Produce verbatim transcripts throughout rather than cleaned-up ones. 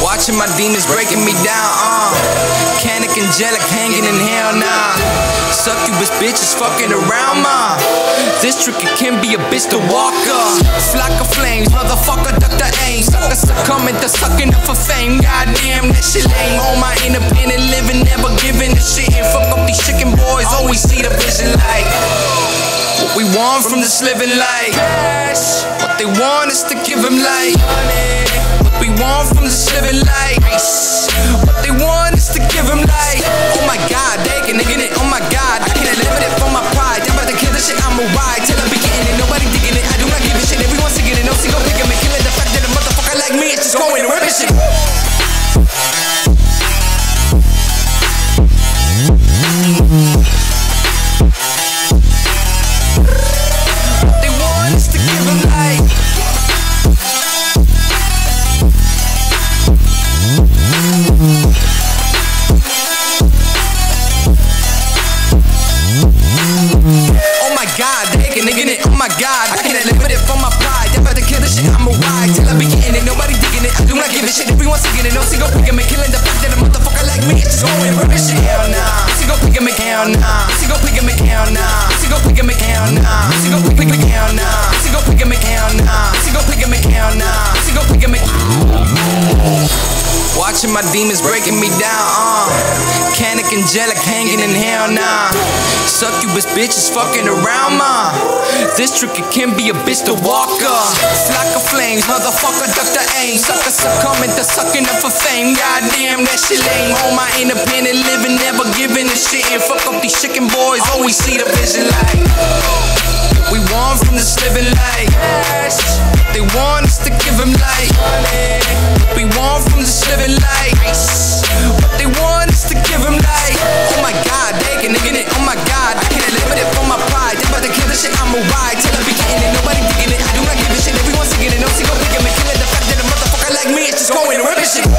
Watching my demons breaking me down, uh Canic angelic hanging in hell now, nah. Succubus bitches fucking around, ma. This tricky can be a bitch to walk up. Flock of flames, motherfucker duck the aim. Sucker succumbing to sucking up for fame. Goddamn, that shit lame. On my independent living, never giving a shit. And fuck up these chicken boys, always see the vision like what we want from this living life. What they want is to give them life. What we want from this living life. What they want is to give them life. Oh my god, they can nigga it. Oh my god, I can't live it for my pride. I'm about to kill this shit, I'm a ride till I be getting it. Nobody digging it, I do not give a shit. Everyone's singing it, no single pick him and kill it. The fact that a motherfucker like me is just going to rip this shit. What they want is to give them life. Oh my god, they can nigga it. Oh my god, I can't live with it for my pride. I'm about to kill this shit, I'm a ride till I be getting it. Nobody digging it, I do not give a shit. Everyone's singing it, no single pick him and killing the fact that a motherfucker like me is just going to rip this shit. Hell nah, single pick him and hell nah, single pick him and hell nah, single pick him and hell nah, single pick him and hell nah, single pick him and hell nah, single pick him and hell nah, single pick him and. Watching my demons breaking me down, uh Canic angelic hanging in hell now, nah. Succubus bitches fucking around, ma. This tricky can be a bitch to walk up. Flock of flames, motherfucker duck the aim. Sucker succumbing to sucking up for fame. Goddamn, that shit lame. On my independent living, never giving a shit. And fuck up these chicken boys, always see the vision like what we want from this living life. They want us to give them life. What we want from this living life. What they want is to give them life. Oh my god, they can nigga it. Oh my god, I can't live with it for my pride. I'm about to kill this shit, I'm a ride till I be getting it. Nobody digging it, I do not give a shit. Everyone's singing it, no single pick him and kill it. The fact that a motherfucker like me is just going to rip this shit.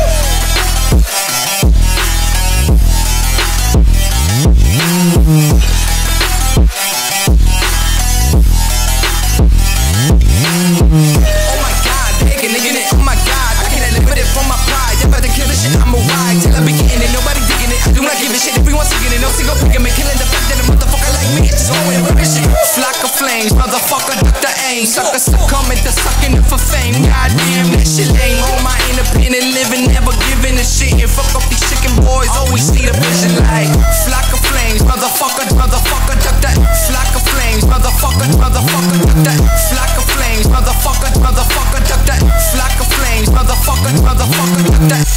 Oh my god, they can nigga it. Oh my god, I can't live with it for my pride. I'm about to kill this shit, I'm a ride till I be getting it. Nobody digging it, I do not give a shit. Everyone's singing it, no single pick him and killing the fact that a motherfucker like me is just going to rip this shit. Flock of flames, motherfucker duck the aim. Sucker succumbing to sucking up for fame. Goddamn, that shit lame. On my independent living, never giving a shit. And fuck up these chicken boys, always see the vision like flock of flames, motherfucker, motherfucker duck the. Flock of flames, motherfucker, motherfucker duck the. Flock of flames, motherfucker, motherfucker duck the. Flock of flames, motherfucker, motherfucker duck the.